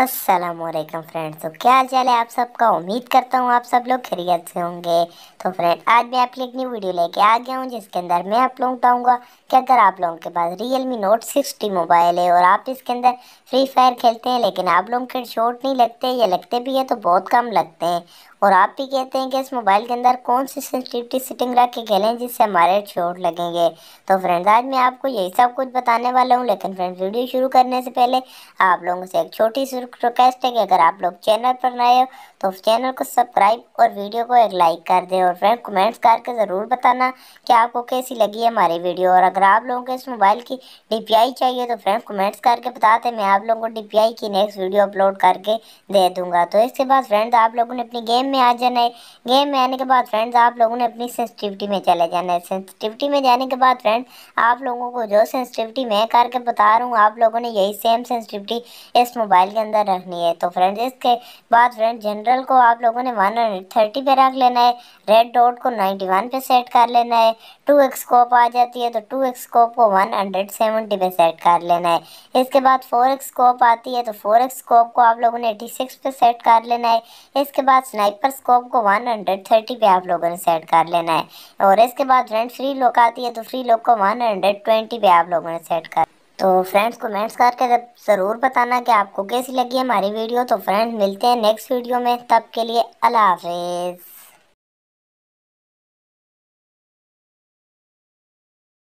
अस्सलामुअलैकुम फ्रेंड्स। तो क्या हाल चाल है आप सबका। उम्मीद करता हूँ आप सब लोग खैरियत से होंगे। तो फ्रेंड आज मैं आपके लिए एक न्यू वीडियो लेके आ गया हूँ जिसके अंदर मैं आप लोगों को बताऊँगा कि अगर आप लोगों के पास Realme Note 60 मोबाइल है और आप इसके अंदर फ्री फायर खेलते हैं लेकिन आप लोगों के शॉट नहीं लगते या लगते भी है तो बहुत कम लगते हैं, और आप भी कहते हैं कि इस मोबाइल के अंदर कौन सी सेंसिटिविटी सेटिंग रख के खेलें जिससे हमारे शॉट लगेंगे। तो फ्रेंड्स आज मैं आपको यही सब कुछ बताने वाला हूँ, लेकिन फ्रेंड्स वीडियो शुरू करने से पहले आप लोगों से एक छोटी सी रिक्वेस्ट है कि अगर आप लोग चैनल पर नए हो तो चैनल को सब्सक्राइब और वीडियो को एक लाइक कर दें, और फ्रेंड कमेंट्स करके ज़रूर बताना कि आपको कैसी लगी है हमारी वीडियो। और अगर आप लोगों को इस मोबाइल की DPI चाहिए तो फ्रेंड कमेंट्स करके बताते, मैं आप लोगों को DPI की नेक्स्ट वीडियो अपलोड करके दे दूंगा। तो इसके बाद फ्रेंड्स आप लोगों ने अपनी गेम में आ जाना है। गेम में आने के बाद फ्रेंड्स आप लोगों ने अपनी सेंसिटिविटी में चले जाना है। सेंसिटिविटी में जाने के बाद फ्रेंड आप लोगों को जो सेंसिटिविटी मैं करके बता रहा हूँ आप लोगों ने यही सेम सेंसिटिविटी इस मोबाइल के अंदर रखनी है। तो फ्रेंड्स इसके बाद फ्रेंड जनरल को आप लोगों ने 130 पे रख लेना है। रेड डॉट को 91 पे सेट कर लेना है। 2x स्कोप आ जाती है तो 2x स्कोप को 170 पे सेट कर लेना है। इसके बाद 4x स्कोप आती है तो 4x स्कोप को आप लोगों ने 86 पे सेट कर लेना है। इसके बाद स्नाइपर स्कोप को 130 पे आप लोगों ने सेट कर लेना है। और इसके बाद फ्रेंड फ्री लुक आती है तो फ्री लुक को 120 पे आप लोगों ने सेट कर। तो फ्रेंड्स कमेंट्स करके ज़रूर बताना कि आपको कैसी लगी हमारी वीडियो। तो फ्रेंड्स मिलते हैं नेक्स्ट वीडियो में, तब के लिए अल्लाह हाफिज़।